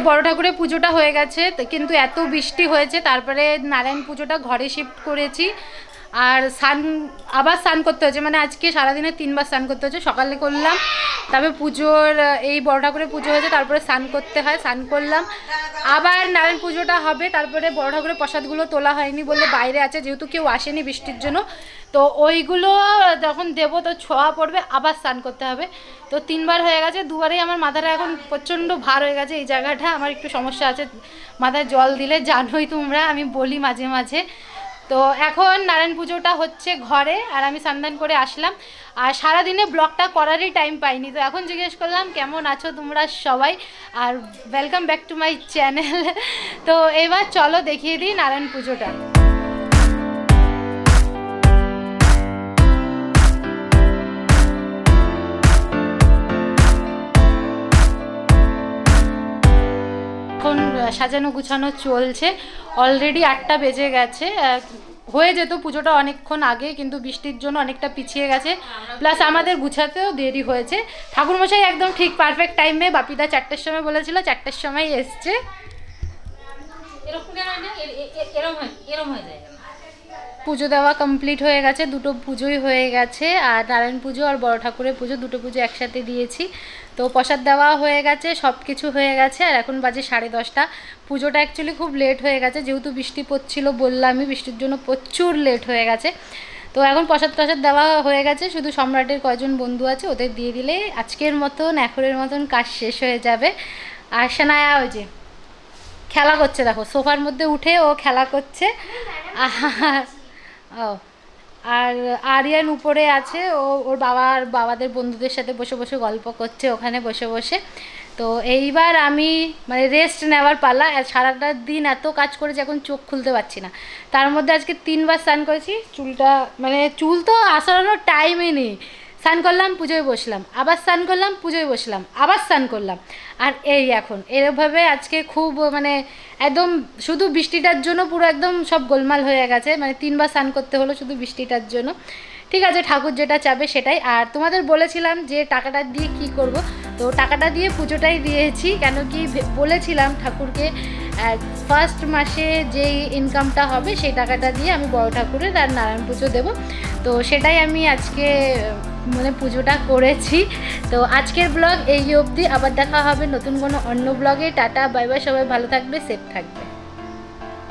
বড় ঠাকুরের পুজোটা হয়ে গেছে, কিন্তু এত বৃষ্টি হয়েছে, তারপরে নারায়ণ পুজোটা ঘরে শিফট করেছি। আর আবার স্নান করতে হচ্ছে, মানে আজকে সারাদিনে 3 বার স্নান করতে হচ্ছে। সকালে করলাম, তারপরে পুজোর এই বড় ঠাকুরের পুজো হয়েছে, তারপরে স্নান করতে হয়, স্নান করলাম। আবার নারায়ণ পুজোটা হবে, তারপরে বড় ঠাকুরের প্রসাদগুলো তোলা হয়নি বলে বাইরে আছে, যেহেতু কেউ আসেনি বৃষ্টির জন্য, তো ওইগুলো যখন দেবো তো ছোঁয়া পড়বে, আবার স্নান করতে হবে। তো 3 বার হয়ে গেছে, 2 বারেই আমার মাথাটা এখন প্রচণ্ড ভার হয়ে গেছে। এই জায়গাটা আমার একটু সমস্যা আছে, মাথায় জল দিলে জানোই তোমরা, আমি বলি মাঝে মাঝে। তো এখন নারায়ণ পুজোটা হচ্ছে ঘরে, আর আমি স্নান করে আসলাম। আর সারাদিনে ব্লগটা করারই টাইম পাইনি, তো এখন জিজ্ঞেস করলাম কেমন আছো তোমরা সবাই, আর welcome back to my channel. তো এবার চলো দেখিয়ে দিই নারায়ণ পুজোটা। এখন সাজানো গুছানো চলছে, অলরেডি 8টা বেজে গেছে। হয়ে যেত পুজোটা অনেকক্ষণ আগে, কিন্তু বৃষ্টির জন্য অনেকটা পিছিয়ে গেছে, প্লাস আমাদের গুছাতেও দেরি হয়েছে। ঠাকুরমশাই একদম ঠিক পারফেক্ট টাইমে, বাপিদা 4টের সময় বলেছিল, 4টের সময় এসছে। পুজো দেওয়া কমপ্লিট হয়ে গেছে, 2টো পুজোই হয়ে গেছে, আর নারায়ণ পুজো আর বড় ঠাকুরের পুজো 2টো পুজো একসাথে দিয়েছি। তো প্রসাদ দেওয়া হয়ে গেছে, সব কিছু হয়ে গেছে, আর এখন বাজে 10:30। পুজোটা অ্যাকচুয়ালি খুব লেট হয়ে গেছে, যেহেতু বৃষ্টি পড়ছিল বললামই, বৃষ্টির জন্য প্রচুর লেট হয়ে গেছে। তো এখন প্রসাদ দেওয়া হয়ে গেছে, শুধু সম্রাটের কয়জন বন্ধু আছে ওদের দিয়ে দিলে আজকের মতন এখনের মতন কাজ শেষ হয়ে যাবে। আর সানায়া ওই যে খেলা করছে, দেখো সোফার মধ্যে উঠে ও খেলা করছে। আর আরিয়ান উপরে আছে, ওর বাবাদের বন্ধুদের সাথে বসে বসে গল্প করছে ওখানে বসে বসে। তো এইবার আমি মানে রেস্ট নেওয়ার পালা। সারাটা দিন এত কাজ করেছি, এখন চোখ খুলতে পারছি না। তার মধ্যে আজকে 3 বার স্নান করেছি, চুলটা মানে চুল তো আসানোর টাইমই নেই। স্নান করলাম, পুজোয় বসলাম, আবার স্নান করলাম, পুজোয় বসলাম, আবার স্নান করলাম। আর এই এখন এরভাবে আজকে খুব মানে একদম শুধু বৃষ্টিটার জন্য পুরো একদম সব গোলমাল হয়ে গেছে, মানে 3 বার স্নান করতে হলো শুধু বৃষ্টিটার জন্য। ঠিক আছে, ঠাকুর যেটা চাবে সেটাই। আর তোমাদের বলেছিলাম যে টাকাটা দিয়ে কি করব, তো টাকাটা দিয়ে পুজোটাই দিয়েছি। কেন কি বলেছিলাম ঠাকুরকে ফার্স্ট মাসে যেই ইনকামটা হবে সেই টাকাটা দিয়ে আমি বড় ঠাকুরের আর নারায়ণ পুজো দেবো। তো সেটাই আমি আজকে মানে পুজোটা করেছি। তো আজকের ব্লগ এই অবধি, আবার দেখা হবে নতুন কোনো অন্য ব্লগে। টাটা বাই বাই, সবাই ভালো থাকবে, সেফ থাকবে।